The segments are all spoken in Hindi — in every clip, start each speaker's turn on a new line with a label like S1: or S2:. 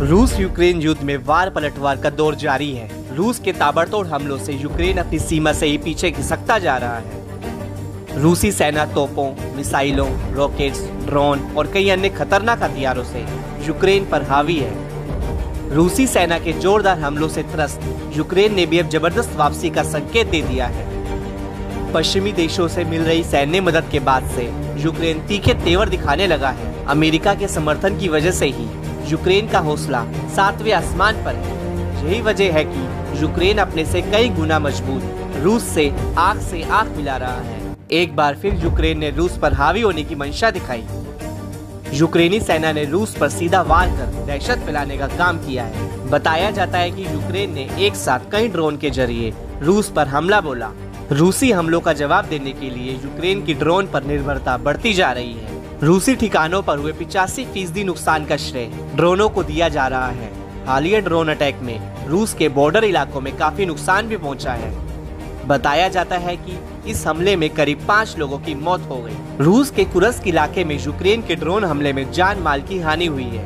S1: रूस यूक्रेन युद्ध में वार पलटवार का दौर जारी है। रूस के ताबड़तोड़ हमलों से यूक्रेन अपनी सीमा से ही पीछे खिसकता जा रहा है। रूसी सेना तोपों, मिसाइलों, रॉकेट्स, ड्रोन और कई अन्य खतरनाक हथियारों से यूक्रेन पर हावी है। रूसी सेना के जोरदार हमलों से त्रस्त यूक्रेन ने भी अब जबरदस्त वापसी का संकेत दे दिया है। पश्चिमी देशों से मिल रही सैन्य मदद के बाद से यूक्रेन तीखे तेवर दिखाने लगा है। अमेरिका के समर्थन की वजह से ही यूक्रेन का हौसला 7वें आसमान पर है। यही वजह है कि यूक्रेन अपने से कई गुना मजबूत रूस से आंख मिला रहा है। एक बार फिर यूक्रेन ने रूस पर हावी होने की मंशा दिखाई। यूक्रेनी सेना ने रूस पर सीधा वार कर दहशत फैलाने का काम किया है। बताया जाता है कि यूक्रेन ने एक साथ कई ड्रोन के जरिए रूस पर हमला बोला। रूसी हमलों का जवाब देने के लिए यूक्रेन की ड्रोन पर निर्भरता बढ़ती जा रही है। रूसी ठिकानों पर हुए 85% नुकसान का श्रेय ड्रोनों को दिया जा रहा है। हालिया ड्रोन अटैक में रूस के बॉर्डर इलाकों में काफी नुकसान भी पहुंचा है। बताया जाता है कि इस हमले में करीब 5 लोगों की मौत हो गई। रूस के कुर्स्क इलाके में यूक्रेन के ड्रोन हमले में जान माल की हानि हुई है।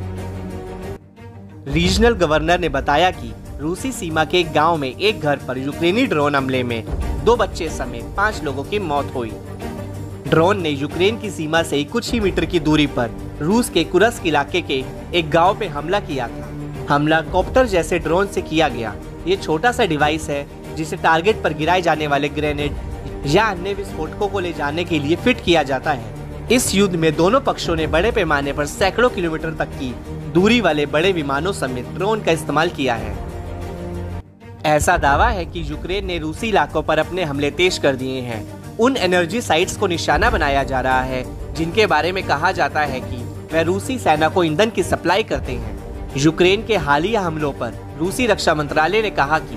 S1: रीजनल गवर्नर ने बताया कि रूसी सीमा के एक गांव में एक घर पर यूक्रेनी ड्रोन हमले में 2 बच्चे समेत 5 लोगों की मौत हुई। ड्रोन ने यूक्रेन की सीमा से कुछ ही मीटर की दूरी पर रूस के कुर्स्क इलाके के एक गांव पे हमला किया था। हमला कॉप्टर जैसे ड्रोन से किया गया। ये छोटा सा डिवाइस है जिसे टारगेट पर गिराए जाने वाले ग्रेनेड या अन्य विस्फोटकों को ले जाने के लिए फिट किया जाता है। इस युद्ध में दोनों पक्षों ने बड़े पैमाने पर सैकड़ों किलोमीटर तक की दूरी वाले बड़े विमानों समेत ड्रोन का इस्तेमाल किया है। ऐसा दावा है कि यूक्रेन ने रूसी इलाकों पर अपने हमले तेज कर दिए हैं। उन एनर्जी साइट्स को निशाना बनाया जा रहा है जिनके बारे में कहा जाता है कि वे रूसी सेना को ईंधन की सप्लाई करते हैं। यूक्रेन के हालिया हमलों पर रूसी रक्षा मंत्रालय ने कहा कि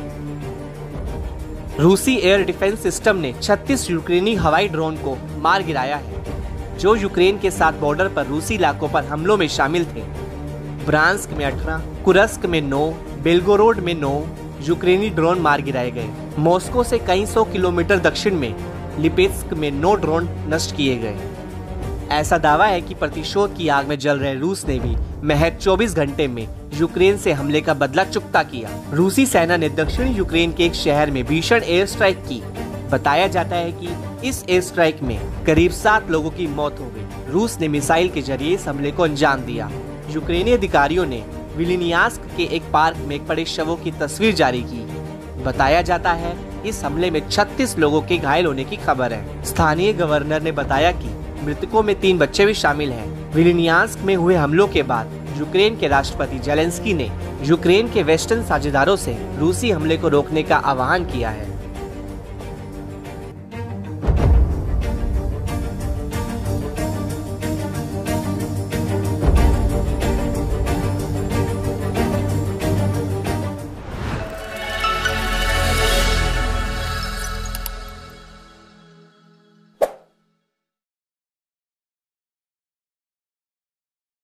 S1: रूसी एयर डिफेंस सिस्टम ने 36 यूक्रेनी हवाई ड्रोन को मार गिराया है, जो यूक्रेन के साथ बॉर्डर पर रूसी इलाकों पर हमलों में शामिल थे। ब्रांस्क में 18, कुर्स्क में 9, बेल्गोरोड में 9 यूक्रेनी ड्रोन मार गिराए गए। मॉस्को से कई 100 किलोमीटर दक्षिण में लिपेत्स्क में 9 ड्रोन नष्ट किए गए। ऐसा दावा है कि प्रतिशोध की आग में जल रहे रूस ने भी महज 24 घंटे में यूक्रेन से हमले का बदला चुकता किया। रूसी सेना ने दक्षिणी यूक्रेन के एक शहर में भीषण एयर स्ट्राइक की। बताया जाता है कि इस एयर स्ट्राइक में करीब 7 लोगों की मौत हो गई। रूस ने मिसाइल के जरिए इस हमले को अंजाम दिया। यूक्रेनी अधिकारियों ने विलिनियास्क के एक पार्क में पड़े शवों की तस्वीर जारी की। बताया जाता है इस हमले में 36 लोगों के घायल होने की खबर है। स्थानीय गवर्नर ने बताया कि मृतकों में 3 बच्चे भी शामिल हैं। विलिनियास्क में हुए हमलों के बाद यूक्रेन के राष्ट्रपति जेलेंस्की ने यूक्रेन के वेस्टर्न साझेदारों से रूसी हमले को रोकने का आह्वान किया है।